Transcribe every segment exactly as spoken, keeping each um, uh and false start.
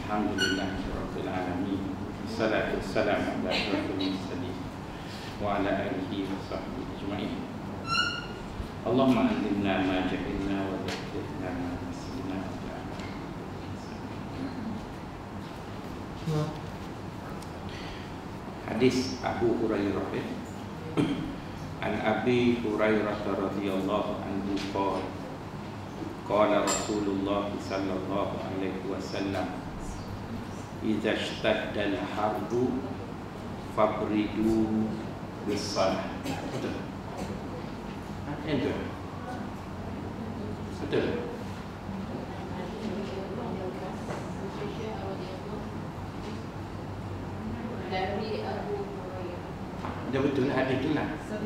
Alhamdulillahirabbil alamin. Wassalatu wassalamu ala asyrafil mursalin wa ala alihi wa sahbihi ajma'in. Allahumma allimna ma jahilna wa dhakkirna ma nasina. Hadis Abu Hurairah. An Abi Hurairah radhiyallahu anhu qala qala Rasulullah sallallahu alaihi wasallam idza ishtadda al-harbu fabridu bis-salah. Betul. Betul. Betul. Dari Abu Hurairah. Dah betul lah, hadis tu lah.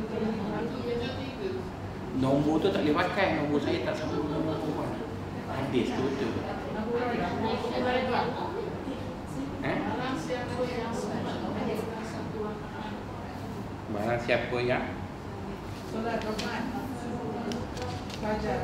Nombor tu tak boleh pakai, nombor saya tak sama nombor orang. Hadis tu betul. Eh? Barang siapa yang solat rakaat fajar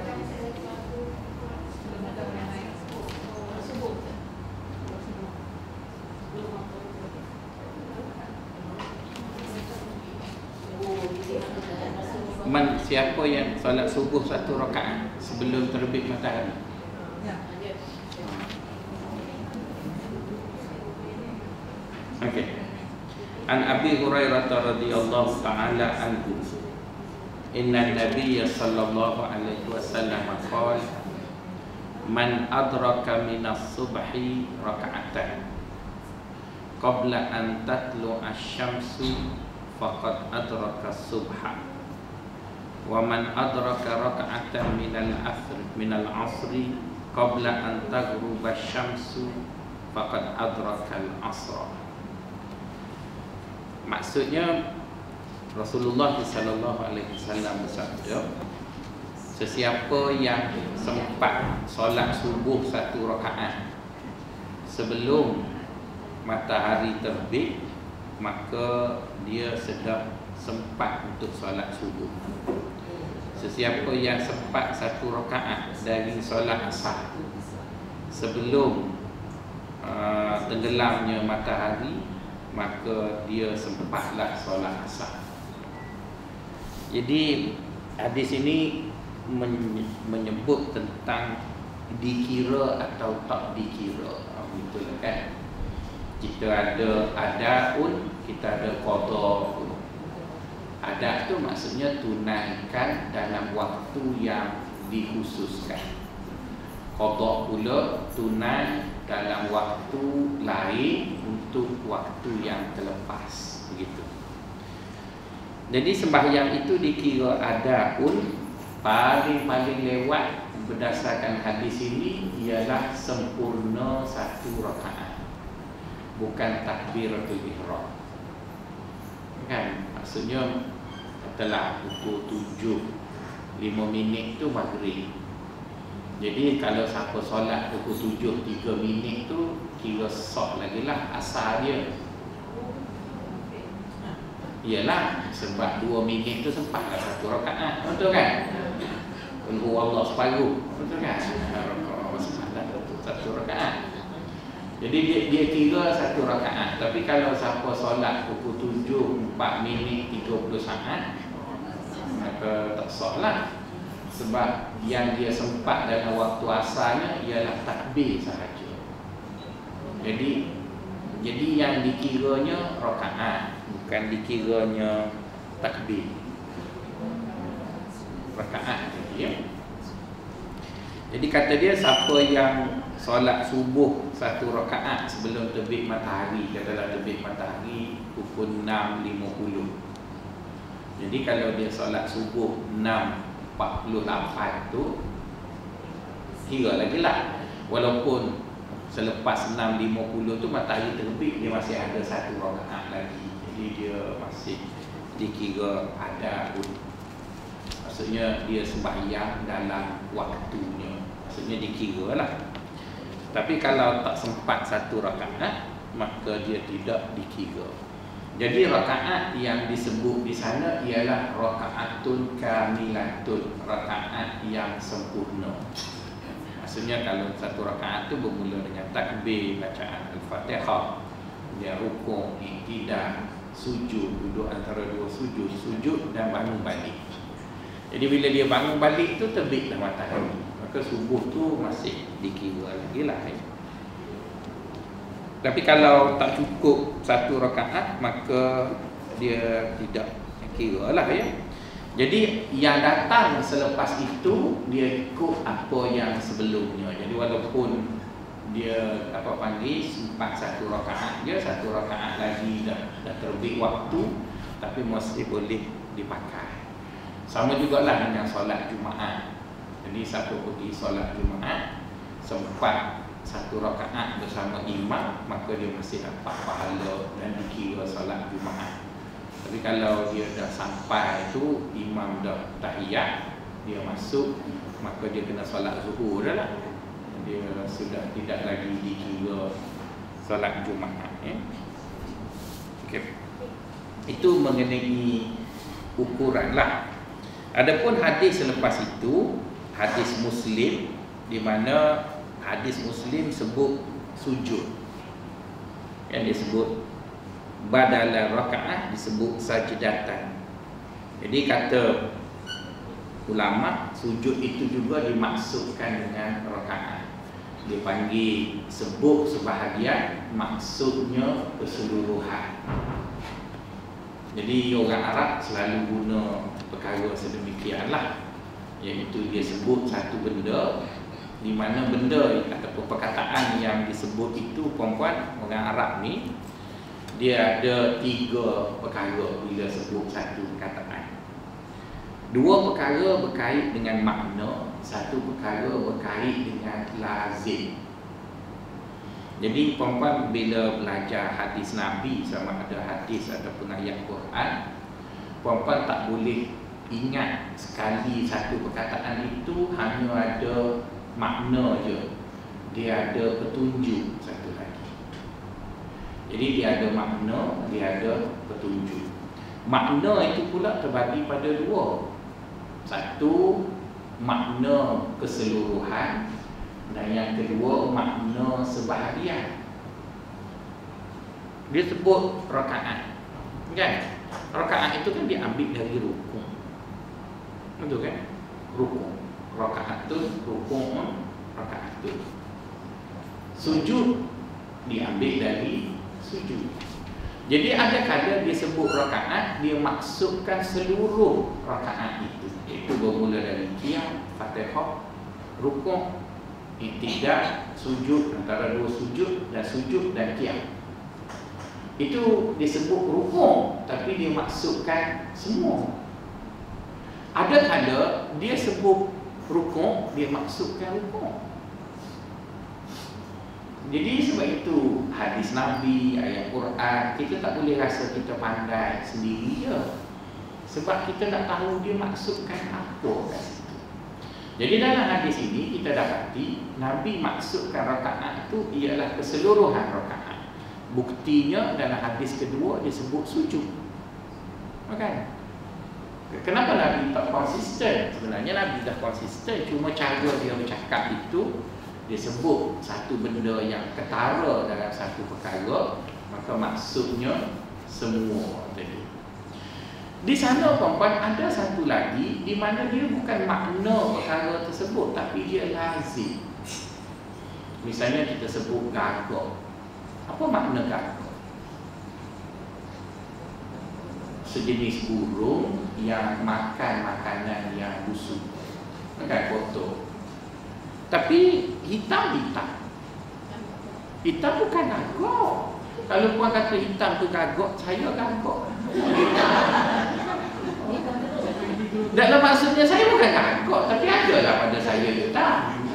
Man, siapa yang solat subuh satu rakaat sebelum terbit matahari? ya. Okey. An Abi Hurairah radhiyallahu ta'ala anhu. Inna Nabiyya sallallahu alaihi wasallam qala man adraka minas subhi raka'atan qabla an tatlu asy-syamsu faqad adraka as-subha. Wa man adraka raka'atan minal asr minal asri qabla an taghruba asy-syamsu faqad adraka al-asra. Maksudnya Rasulullah sallallahu alaihi wasallam bersabda, sesiapa yang sempat solat subuh satu rakaat sebelum matahari terbit, maka dia sedang sempat untuk solat subuh. Sesiapa yang sempat satu rakaat dari solat asar sebelum uh, tenggelamnya matahari, maka dia sempatlah solat asar. Jadi hadis ini menyebut tentang dikira atau tak dikira. Betul kan? Kita ada adaun, kita ada qada. Ada tu maksudnya tunaikan dalam waktu yang dikhususkan. Qada pula tunai dalam waktu lain untuk waktu yang terlepas, begitu. Jadi sembahyang itu dikira adaun, paling-paling lewat berdasarkan hadis ini ialah sempurna satu rakaat, bukan takbiratul ihram. Kan? Maksudnya katalah pukul tujuh lima minit tu maghrib. Jadi kalau siapa solat pukul tujuh tiga minit tu kira sah lagi lah asal dia. Iyalah, sebab dua minit tu sempatlah satu rakaat. Betul kan? Qul huwallahu separuh. Betul kan? Sempatlah satu rakaat. Jadi dia, dia kira satu rakaat. Tapi kalau siapa solat pukul tujuh empat minit tiga puluh saat, maka tak sah lah. Sebab yang dia sempat dalam waktu asalnya ialah takbir sahaja. Jadi jadi yang dikiranya rakaat, bukan dikiranya takbir. Rakaat jadi ya. Jadi kata dia, siapa yang solat subuh satu rakaat sebelum terbit matahari, katalah terbit matahari pukul enam lima puluh. Jadi kalau dia solat subuh enam empat puluh lapan tu, kira lagi lah. Walaupun selepas enam lima puluh tu matahari terbit, dia masih ada satu rakaat lagi. Jadi dia masih dikira ada pun. Maksudnya dia sembahyang dalam waktunya. Maksudnya dikira lah. Tapi kalau tak sempat satu rakaat, maka dia tidak dikira. Jadi rakaat yang disebut di sana ialah rakaatun kamilatun, rakaat yang sempurna. Maksudnya kalau satu rakaat tu bermula dengan takbir, bacaan Al-Fatihah, dia rukuk, i'tidal, sujud, duduk antara dua sujud, sujud dan bangun balik. Jadi bila dia bangun balik tu terbitlah matahari, maka subuh tu masih dikira lagi lah ya. Tapi kalau tak cukup satu rakaat, maka dia tidak kira lah ya. Jadi yang datang selepas itu dia ikut apa yang sebelumnya. Jadi walaupun dia apa panggil sempat satu rakaat je, satu rakaat lagi dah, dah terbit waktu, tapi masih boleh dipakai. Sama jugalah dengan solat Jumaat. Jadi satu pergi solat Jumaat sempat satu rakaat bersama imam, maka dia masih dapat pahala dan dikira solat Jumaat. Tapi kalau dia dah sampai tu, imam dah tahiyat, dia masuk, maka dia kena solat zuhur dah lah. Dia sudah tidak lagi dikira solat Jumaat ya. Okay. Itu mengenai ukuran lah. Adapun hadis selepas itu, hadis Muslim, di mana hadis Muslim sebut sujud, yang disebut badala rakaat disebut sajdatan. Jadi kata ulama, sujud itu juga dimaksudkan dengan rakaat. Dipanggil sebut sebahagian, maksudnya keseluruhan. Jadi orang Arab selalu guna perkara sedemikianlah, iaitu dia sebut satu benda, di mana benda ataupun perkataan yang disebut itu, perempuan orang Arab ni dia ada tiga perkara bila sebut satu perkataan. Dua perkara berkait dengan makna, satu perkara berkait dengan lazim. Jadi perempuan bila belajar hadis Nabi, sama ada hadis ataupun ayat Quran, perempuan tak boleh ingat sekali satu perkataan itu hanya ada makna je, dia ada petunjuk satu lagi. Jadi dia ada makna, dia ada petunjuk. Makna itu pula terbagi pada dua. Satu, makna keseluruhan, dan yang kedua, makna sebahagian. Dia sebut rakaat, kan? Rakaat itu kan diambil dari rukun, betul kan? Rukun, rakaat tu, rukun, rakaat tu. Sujud diambil dari sujud. Jadi ada kala dia sebut rakaat, dia maksudkan seluruh rakaat itu. Itu bermula dari qiyam, Fatihah, rukuk, i'tidal, sujud, antara dua sujud, dan sujud dan qiyam. Itu disebut rukuk, tapi dia maksudkan semua. Ada kala dia sebut rukuk, dia maksudkan rukuk. Jadi sebab itu hadis Nabi, ayat Quran, kita tak boleh rasa kita pandai sendiri je, sebab kita nak tahu dia maksudkan apa kat situ. Jadi dalam hadis ini kita dapati Nabi maksudkan rakaat itu ialah keseluruhan rakaat. Buktinya dalam hadis kedua disebut sujud. Kan? Kenapa Nabi tak konsisten? Sebenarnya Nabi dah konsisten, cuma cara dia bercakap itu, dia sebut satu benda yang ketara dalam satu perkara, maka maksudnya semua tadi. Di sana perempuan ada satu lagi di mana dia bukan makna perkara tersebut, tapi dia lazim. Misalnya kita sebut gagak. Apa makna gagak? Sejenis burung yang makan makanan yang busuk, makan kotor. Tapi hitam-hitam. Hitam bukan gagak. Kalau puan kata hitam tu gagak, saya gagak. Dalam maksudnya saya bukan gagak, tapi adalah pada saya hitam.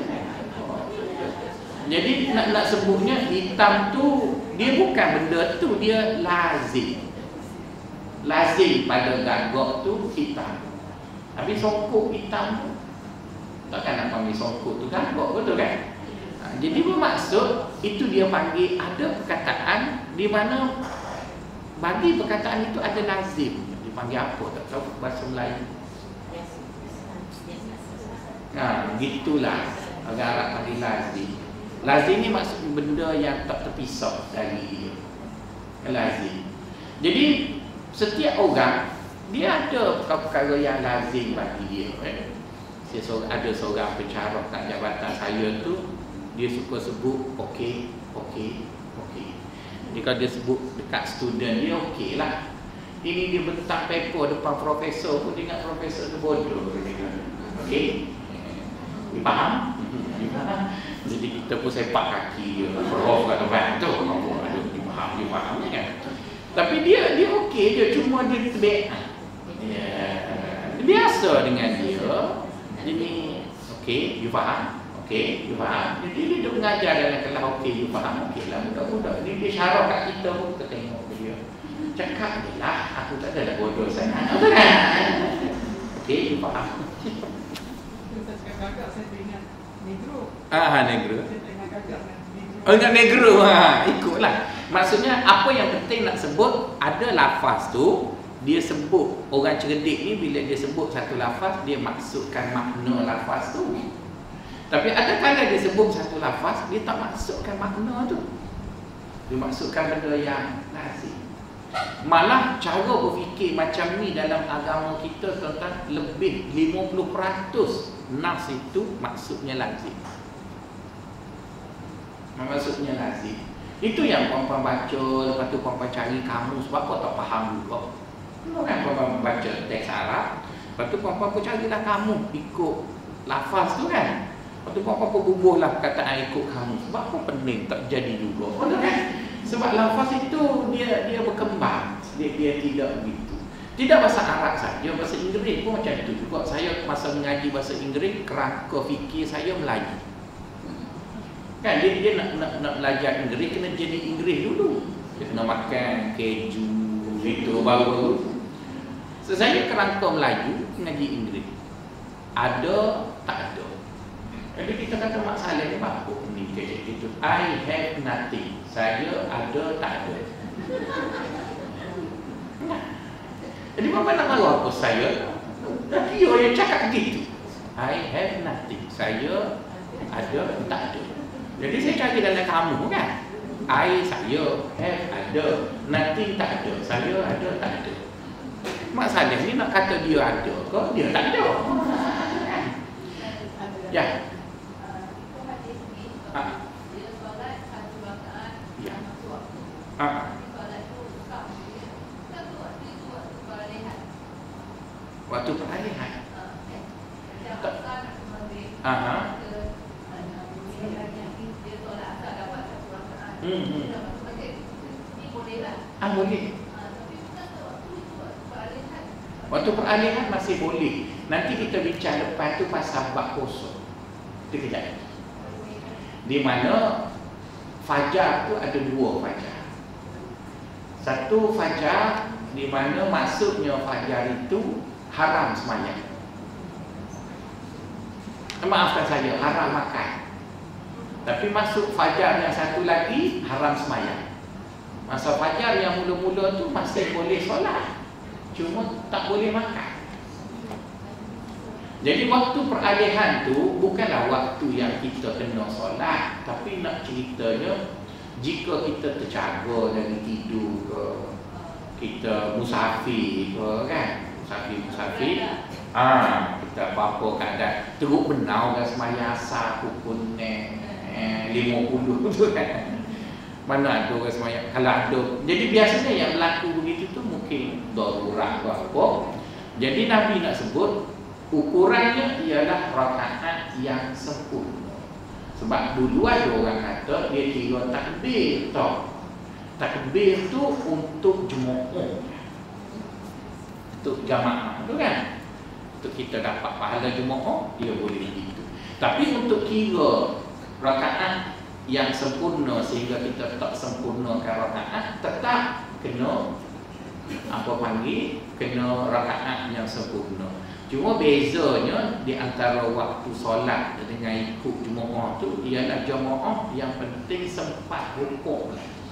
Jadi nak nak sebutnya hitam tu, dia bukan benda tu, dia lazim. Lazim pada gagak tu hitam. Habis songkok hitam tu, takkan nak panggil songkok tu gagak, betul kan? Ha, jadi bermaksud itu dia panggil ada perkataan di mana bagi perkataan itu ada lazim. Dipanggil apa tak tahu bahasa Melayu. Nah, gitulah. Orang Arab panggil lazim. Lazim ni maksud benda yang tak terpisah dari dia. Lazim. Jadi setiap orang dia ada perkara-perkara yang lazim bagi dia. Eh? Saya seorang, ada seorang pencarah kat jabatan saya tu, dia suka sebut okey, okey, okey. Jadi kalau dia sebut dekat student dia, okey lah. Ini dia bentang paper depan profesor pun, dia ingat profesor tu bodoh. Okey? Dia faham? Dia faham? Jadi kita pun sepak kaki dia, prof kat tempat tu. Aduh, dia faham, dia faham kan? Tapi dia dia okey je, cuma dia terbaik. Ya. Biasa dengan dia. Jadi, okey, you faham? Okey, you faham? Jadi dia duduk mengajar dalam kelas, okey, you faham? Okey lah, budak-budak ni dia syarah kat kita pun, kita tengok dia. Cakap je lah, aku tak ada bodoh sangat. Okey, you faham? Saya cakap kakak, saya teringat negro. Ah, negro. Saya teringat kakak negro. Oh, ingat negro, ha, ikutlah. Maksudnya, apa yang penting nak sebut, ada lafaz tu, dia sebut, orang cerdik ni bila dia sebut satu lafaz, dia maksudkan makna lafaz tu. Tapi ada kala dia sebut satu lafaz, dia tak maksudkan makna tu. Dia maksudkan benda yang lazim. Malah cara berfikir macam ni dalam agama kita, tuan-tuan, lebih lima puluh peratus nas itu maksudnya lazim. Maksudnya lazim. Itu yang puan-puan baca, lepas tu puan-puan cari kamus, sebab apa tak faham juga. Kan puan-puan baca teks Arab, lepas tu puan-puan pun carilah kamus ikut lafaz tu kan. Lepas tu puan-puan pun bubuhlah perkataan ikut kamus. Sebab apa pening tak jadi juga. Betul kan? Sebab lafaz itu dia dia berkembang. Dia, dia tidak begitu. Tidak bahasa Arab saja, bahasa Inggeris pun macam itu juga. Saya masa mengaji bahasa Inggeris, kerangka fikir saya Melayu. Kan dia, dia nak, nak nak belajar Inggeris, kena jadi Inggeris dulu. Dia kena makan keju itu baru. So, saya kerangka Melayu mengaji Inggeris. Ada tak ada. Jadi kita kata Mak Saleh ni apa ni kayak gitu. I have nothing. Saya ada tak ada. Nah. Jadi apa nak malu apa saya? Tapi dia yang cakap gitu. I have nothing. Saya ada tak ada. Jadi saya cari dalam kamu kan. I saya have ada, nothing tak ada. Saya ada tak ada. Mak Saleh ni nak kata dia ada ke dia tak ada. Ya. Ha. Ya. Ha. Waktu peralihan. Aha. Hmm. hmm. Ah boleh. Waktu peralihan masih boleh. Nanti kita bincang lepas tu pasal bab kosong. Kita kejap. Di mana fajar tu ada dua fajar. Satu fajar di mana masuknya fajar itu haram semayang. Maafkan saya, haram makan. Tapi masuk fajar yang satu lagi haram semayang. Masa fajar yang mula-mula tu masih boleh solat, cuma tak boleh makan. Jadi waktu peralihan tu bukanlah waktu yang kita kena solat, tapi nak ceritanya jika kita terjaga dari tidur ke, kita musafir ke kan, musafir-musafir, ah kita apa-apa keadaan teruk benau dan semayang asar pukul eh, lima puluh tu kan. Mana ada orang semayang, kalau ada. Jadi biasanya yang berlaku begitu tu mungkin darurat ke apa. Jadi Nabi nak sebut ukurannya ialah rakaat yang sempurna. Sebab dulu ada orang kata dia kira takbir tau. Takbir tu untuk jemaah, untuk jamaah tu kan, untuk kita dapat pahala jemaah, dia boleh begitu. Tapi untuk kira rakaat yang sempurna sehingga kita tak sempurnakan rakaat, tetap kena apa panggil, kena rakaat yang sempurna. Cuma bezanya di antara waktu solat dengan ikut jemaah tu ialah jemaah yang penting sempat rukuk.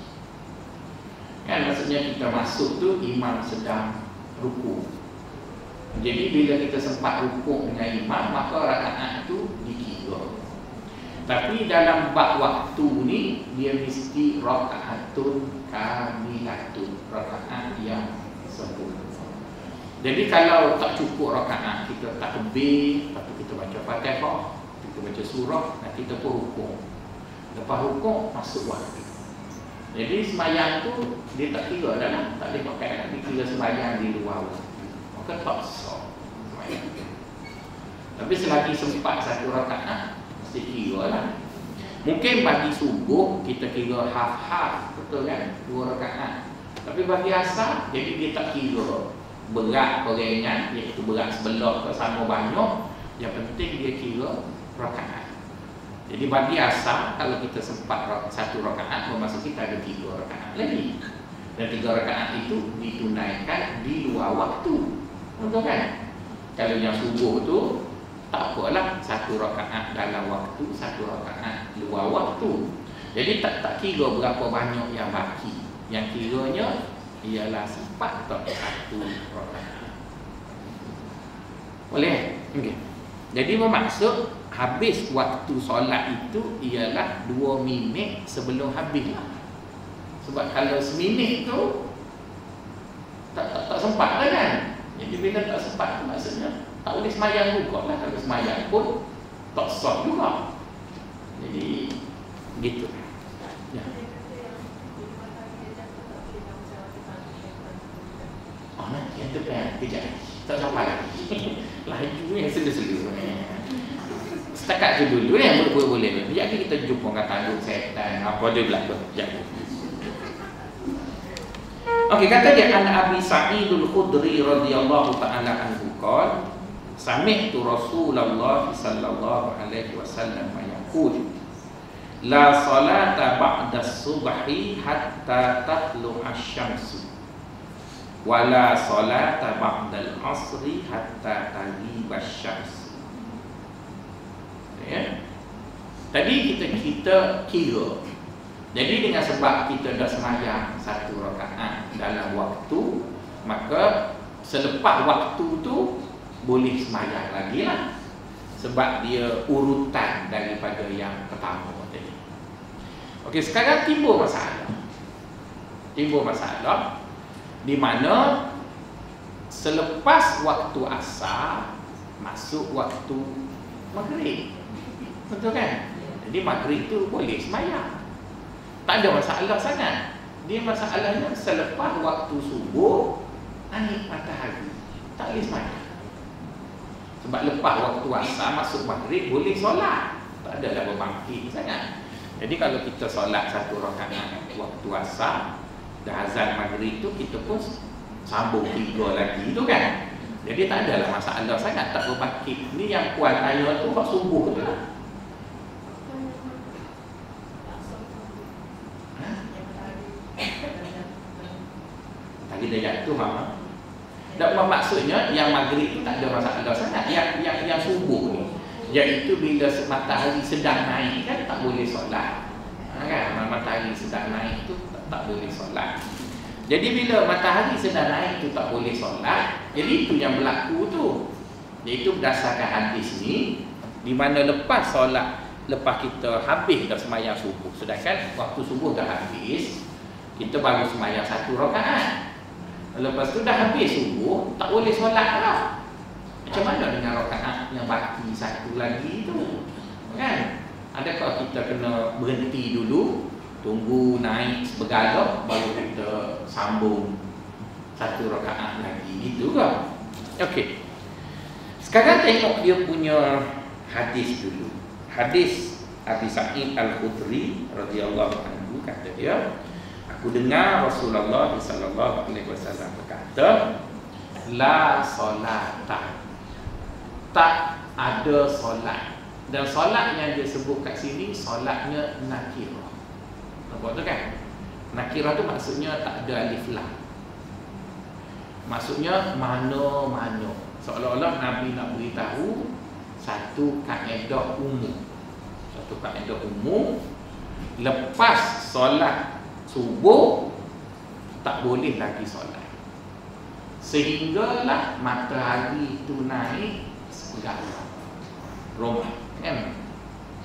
Kan maksudnya kita masuk tu imam sedang rukuk. Jadi bila kita sempat rukuk dengan imam, maka rakaat tu dikira. Tapi dalam bab waktu ni dia mesti rakaatun kamilatun, rakaat yang sempurna. Jadi kalau tak cukup rakaat, kita takbir, lepas tu kita baca Fatihah, kita baca surah, dan kita pun rukuk. Lepas rukuk masuk waktu. Jadi sembahyang tu dia tak kira dah lah, tak boleh pakai lagi kira sembahyang di luar waktu. Maka tak sah sembahyang. Tapi selagi sempat satu rakaat, mesti kira lah. Mungkin bagi subuh kita kira half-half, betul kan? Dua rakaat. Tapi bagi asar, jadi dia tak kira berat atau ringan, iaitu berat sebelah ke sama banyak. Yang penting dia kira rakaat. Jadi bagi asar, kalau kita sempat satu rakaat, bermaksud kita ada tiga rakaat lagi. Dan tiga rakaat itu ditunaikan di luar waktu, betul kan? Kalau yang subuh tu tak apalah, satu rakaat dalam waktu, satu rakaat luar waktu. Jadi tak tak kira berapa banyak yang baki. Yang kiranya ialah sempat tak satu rakaat. Boleh? Okey. Jadi bermaksud habis waktu solat itu ialah dua minit sebelum habis. Sebab kalau seminit tu tak tak, tak sempat lah kan. Jadi bila tak sempat tu maksudnya tak boleh semayang juga lah. Kalau semayang pun tak sah juga. Jadi gitu. Ya. Oh nanti yang depan kejap. Tak sampai lagi. Laju yang selu-selu. Setakat tu dulu yang boleh-boleh. Sekejap lagi kita jumpa dengan tanduk setan. Apa dia berlaku. Sekejap. Okey, kata dia an Abi Sa'idul Khudri radhiyallahu ta'ala anhu qala sami'tu Rasulullah sallallahu alaihi wasallam yaqul la salata ba'da subhi hatta tatlu'a asy-syamsu wa la salata ba'da al-'asri hatta taghiba asy-syamsu. Ya. Tadi kita kita kira. Jadi dengan sebab kita dah sembahyang satu rakaat dalam waktu, maka selepas waktu tu boleh sembahyang lagi lah. Sebab dia urutan daripada yang pertama tadi. Okey, sekarang timbul masalah. Timbul masalah di mana selepas waktu asar masuk waktu maghrib. Betul kan? Jadi maghrib tu boleh sembahyang. Tak ada masalah sangat. Dia masalahnya selepas waktu subuh naik matahari tak boleh sembahyang. Sebab lepas waktu asar masuk maghrib boleh solat. Tak adalah berbangkit sangat. Jadi kalau kita solat satu rakaat waktu asar, dah azan maghrib tu kita pun sambung tiga lagi tu kan. Jadi tak adalah masalah sangat, tak berbangkit. Ni yang puan tanya tu waktu subuh tu. Kita jatuh mama. Dan maksudnya yang maghrib itu tak ada masalah sangat. Yang yang yang subuh ni, iaitu bila matahari sedang naik kan tak boleh solat. Ha, kan matahari sedang naik tu tak, tak boleh solat. Jadi bila matahari sedang naik tu tak boleh solat, jadi itu yang berlaku tu. Iaitu berdasarkan hadis ni, di mana lepas solat, lepas kita habis dah sembahyang subuh, sedangkan waktu subuh dah habis, kita baru sembahyang satu rakaat. Lepas tu dah habis subuh, tak boleh solat lah. Macam mana dengan rakaat yang baki satu lagi tu? Kan? Adakah kita kena berhenti dulu, tunggu naik sebergalah, baru kita sambung satu rakaat lagi, gitu ke? Okey. Sekarang tengok dia punya hadis dulu. Hadis Abi Sa'id Al-Khudri radhiyallahu anhu, kata dia, aku dengar Rasulullah sallallahu alaihi wasallam berkata, la solata, tak ada solat. Dan solat yang dia sebut kat sini solatnya nakirah. Nampak tu kan? Nakirah tu maksudnya tak ada alif lam. Maksudnya mana-mana. Seolah-olah Nabi nak beritahu satu kaedah umum. Satu kaedah umum, lepas solat subuh tak boleh lagi solat sehinggalah matahari itu naik segala Roma kan.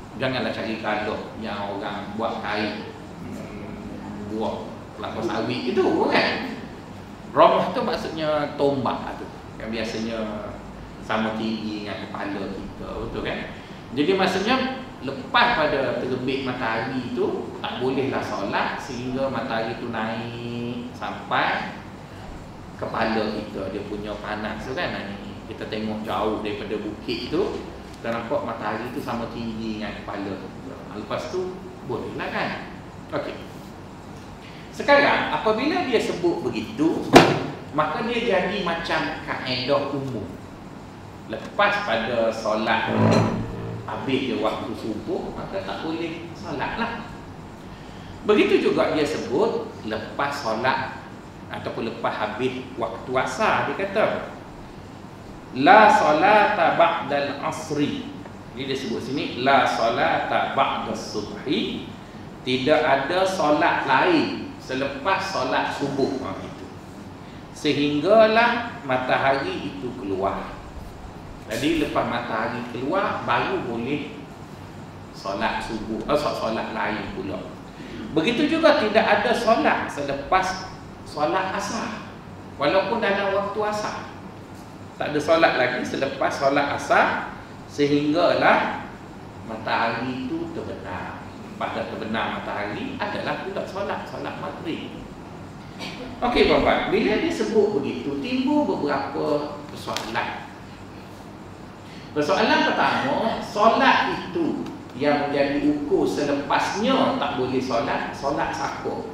Janganlah cari gaduh yang orang buat kain hmm, buat kelapa sawit itu kan. Ramah tu maksudnya tombak tu, yang biasanya sama tinggi dengan kepala kita, betul kan? Jadi maksudnya lepas pada terbit matahari tu tak bolehlah solat sehingga matahari tu naik sampai kepala kita, dia punya panas tu kan. Kita tengok jauh daripada bukit tu, kita nampak matahari tu sama tinggi dengan kepala kita. Lepas tu bolehlah kan. Okey. Sekarang apabila dia sebut begitu, maka dia jadi macam kaedah umum. Lepas pada solat habis je waktu subuh, maka tak boleh solat lah. Begitu juga dia sebut lepas solat ataupun lepas habis waktu asar, dia kata la solata ba'dal asri. Jadi dia sebut sini la solata ba'das subhi, tidak ada solat lain selepas solat subuh. Ha, itu. Sehinggalah matahari itu keluar. Jadi lepas matahari keluar baru boleh solat subuh, eh, solat lain pula. Begitu juga tidak ada solat selepas solat asar, walaupun dalam waktu asar. Tak ada solat lagi selepas solat asar sehinggalah matahari itu terbenam. Pada terbenam matahari adalah pula solat, solat maghrib. Okey tuan-tuan, bila disebut begitu timbul beberapa persoalan. Persoalan pertama, solat itu yang menjadi ukur selepasnya tak boleh solat, solat siapa?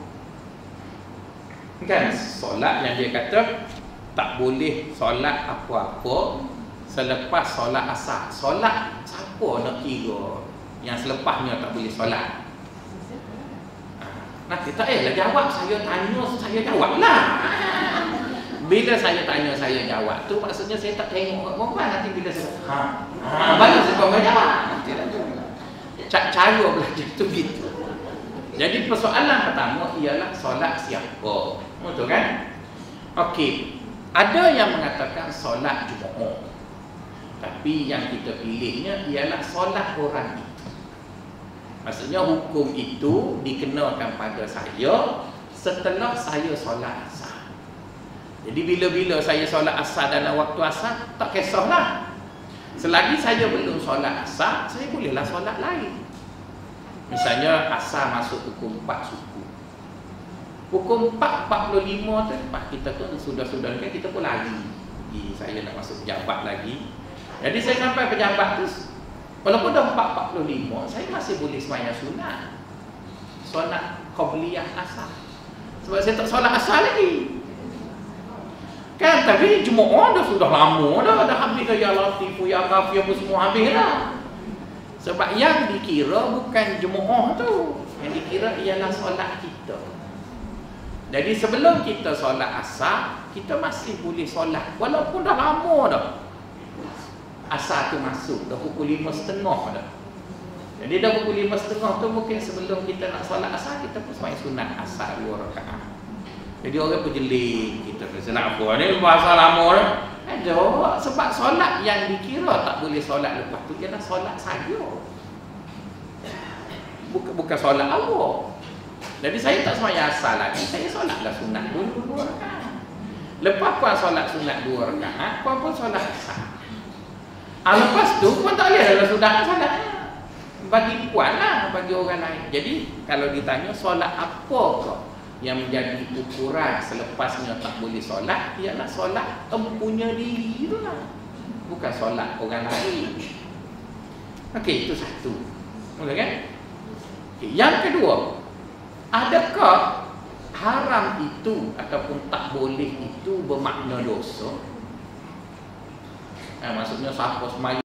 Kan solat yang dia kata tak boleh solat apa-apa selepas solat asar. Solat siapa nak kira yang selepasnya tak boleh solat? Nah, kita eh lah jawab, saya tanya saya jawablah. Bila saya tanya saya jawab tu maksudnya saya tak tengok perempuan. Nanti bila saya ha, ha baru saya perempuan jawab. Cara belajar tu gitu. Jadi persoalan pertama ialah solat siapa? Betul kan? Okey. Ada yang mengatakan solat Jumaat. Tapi yang kita pilihnya ialah solat orang itu. Maksudnya hukum itu dikenakan pada saya setelah saya solat asar. Jadi bila-bila saya solat asar dalam waktu asar, tak kisahlah. Selagi saya belum solat asar, saya bolehlah solat lain. Misalnya asar masuk pukul empat suku. Pukul empat empat puluh lima tu, lepas kita tu sudah-sudah kan kita pun lari. Jadi saya nak masuk pejabat lagi. Jadi saya sampai pejabat tu, walaupun dah empat empat puluh lima, saya masih boleh sembahyang sunat. Solat qabliyah asar. Sebab saya tak solat asar lagi. Kan, tapi Jumaat dah sudah lama dah, dah habis dah ya Latif, ya Ghafir pun semua habis dah. Sebab yang dikira bukan Jumaat tu, yang dikira ialah solat kita. Jadi sebelum kita solat asar, kita masih boleh solat walaupun dah lama dah. Asar tu masuk, dah pukul lima setengah dah. Jadi dah pukul lima setengah tu mungkin sebelum kita nak solat asar, kita pun sembahyang sunat asar dua rakaat. Jadi orang pun jeling, kita kata nak apa ni bahasa lama dah. Ada sebab solat yang dikira tak boleh solat lepas tu ialah solat saja. Bukan bukan solat awal. Jadi saya tak sembahyang asar lagi, saya solatlah sunat dulu dua rakaat. Lepas puan solat sunat dua rakaat, puan pun solat asar. Ah, lepas tu puan tak boleh dah sudah solat. Bagi puan lah, bagi orang lain. Jadi kalau ditanya solat apakah yang menjadi ukuran selepasnya tak boleh solat, ialah solat empunya diri tu lah, bukan solat orang lain. Okey, itu satu. Boleh kan? Okay. Yang kedua, adakah haram itu ataupun tak boleh itu bermakna dosa? Eh, maksudnya siapa sembahyang